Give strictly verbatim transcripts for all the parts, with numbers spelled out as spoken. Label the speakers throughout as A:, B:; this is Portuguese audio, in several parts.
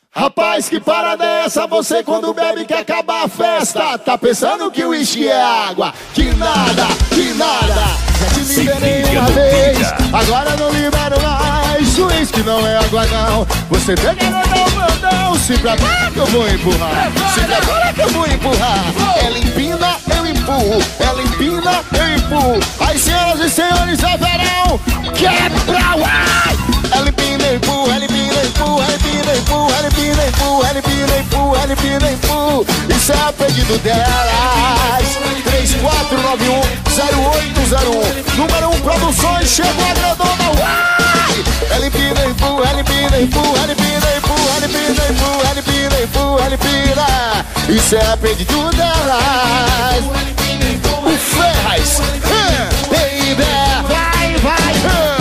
A: Rapaz, que parada é essa? Você quando bebe quer acabar a festa. Tá pensando que o uísque é água? Que nada, que nada. Já te liberei uma vez, agora não libero mais. O uísque não é água não. Você tem que mandar o mandão. Se prepara que eu vou empurrar. Se prepara que eu vou empurrar. Ela empina, eu empurro. Ela empina, eu empurro. Aí, senhoras e senhores, é verão. Quebra, uai! Ela empina, eu empurro. Ela empina, eu empurro. Ela empina, eu empurro. Ela empina, eu empurro. Ela empina, eu empurro. Ela empina, eu empurro. Isso é a pedido delas. três quatro nove um zero oito zero um. Número um Produções, chegou a grandona, uai! Ela empina, eu empurro. Ela empina, eu empurro. Ela empina, eu empurro. Ela empina, eu empurro. Ela empina, eu empurro. Ela empina. Isso é a pedido delas. O Ferraz, baby, vai, vai.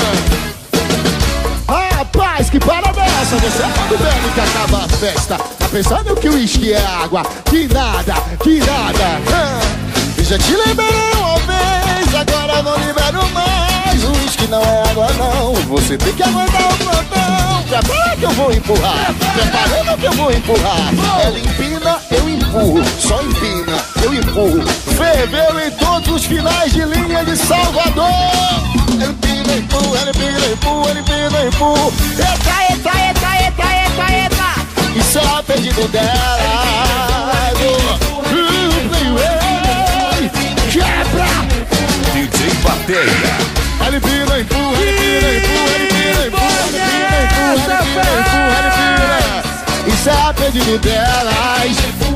A: Rapaz, que parada é essa? Você é quando bebe que acaba a festa. Tá pensando que o uísque é água? Que nada, que nada. Já te liberei uma vez, agora não libero mais. O uísque não é água não. Você tem que aguentar o plantão. Prepara que eu vou empurrar. Preparando que eu vou empurrar. Ela empina, eu empurro. Só empina, eu empurro. Ferveu em todos os finais de linha de Salvador. Ela empina, eu empurro. Ela empina, eu empurro. Ela empina, eu empurro. Eita, eita, eita, eita, eita, eita. Isso é a pedido dela. Quebra!
B: D J Bateia.
A: Ela empina, empurra, ela empina, empurra, ela empina, empurra, ela empina, empurra, ela empina, ela empina. Isso é a pedido delas.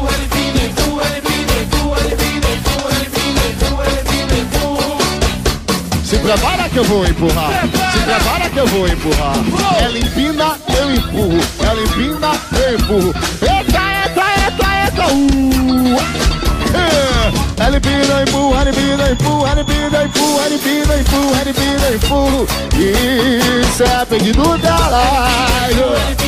A: Se prepara que eu vou empurrar. Se prepara que eu vou empurrar. Ela empina, eu empurro. Ela empina, eu empurro. Eita, eita, eita, eita. Uh! Ela empina, empurra, ela empina, empurra, ela empina, empurra, ela empina, empurra, ela empina, empurra. Isso é pedido dela.